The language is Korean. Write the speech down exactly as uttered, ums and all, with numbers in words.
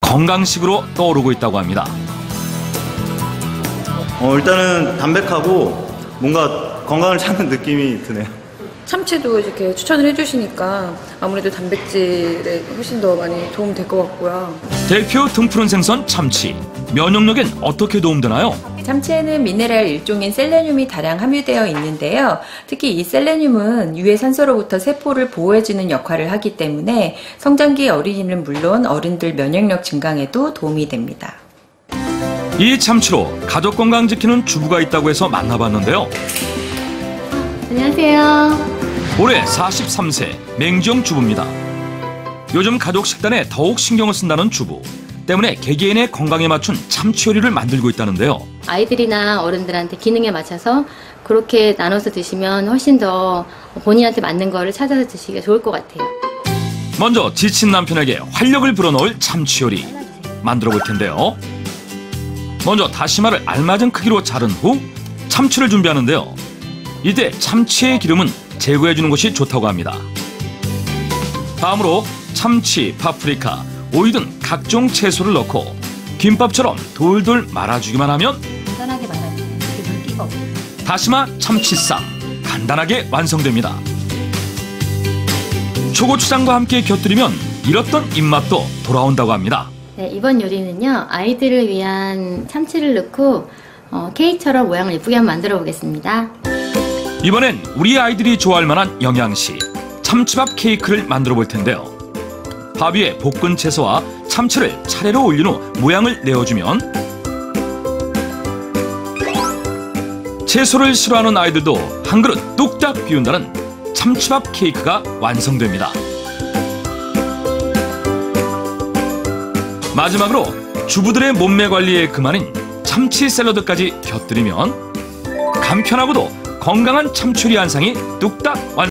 건강식으로 떠오르고 있다고 합니다. 어, 일단은 담백하고 뭔가 건강을 찾는 느낌이 드네요. 참치도 이렇게 추천을 해주시니까 아무래도 단백질에 훨씬 더 많이 도움 될 것 같고요. 대표 등푸른 생선 참치. 면역력엔 어떻게 도움되나요? 참치에는 미네랄 일종인 셀레늄이 다량 함유되어 있는데요. 특히 이 셀레늄은 유해 산소로부터 세포를 보호해주는 역할을 하기 때문에 성장기 어린이는 물론 어른들 면역력 증강에도 도움이 됩니다. 이 참치로 가족 건강 지키는 주부가 있다고 해서 만나봤는데요. 안녕하세요. 올해 사십삼 세 맹지영 주부입니다. 요즘 가족 식단에 더욱 신경을 쓴다는 주부. 때문에 개개인의 건강에 맞춘 참치 요리를 만들고 있다는데요. 아이들이나 어른들한테 기능에 맞춰서 그렇게 나눠서 드시면 훨씬 더 본인한테 맞는 거를 찾아서 드시기가 좋을 것 같아요. 먼저 지친 남편에게 활력을 불어넣을 참치 요리 만들어 볼 텐데요. 먼저 다시마를 알맞은 크기로 자른 후 참치를 준비하는데요. 이때 참치의 기름은 제거해 주는 것이 좋다고 합니다. 다음으로 참치, 파프리카, 오이 등 각종 채소를 넣고 김밥처럼 돌돌 말아주기만 하면 간단하게 말아주세요. 물기가 없어요. 다시마 참치쌈 간단하게 완성됩니다. 초고추장과 함께 곁들이면 잃었던 입맛도 돌아온다고 합니다. 네, 이번 요리는요. 아이들을 위한 참치를 넣고 어, 케이크처럼 모양을 예쁘게 한번 만들어 보겠습니다. 이번엔 우리 아이들이 좋아할 만한 영양식 참치밥 케이크를 만들어 볼 텐데요. 밥 위에 볶은 채소와 참치를 차례로 올린 후 모양을 내어주면 채소를 싫어하는 아이들도 한 그릇 뚝딱 비운다는 참치밥 케이크가 완성됩니다. 마지막으로 주부들의 몸매 관리에 그만인 참치 샐러드까지 곁들이면 간편하고도 건강한 참치 요리 한 상이 뚝딱 완성.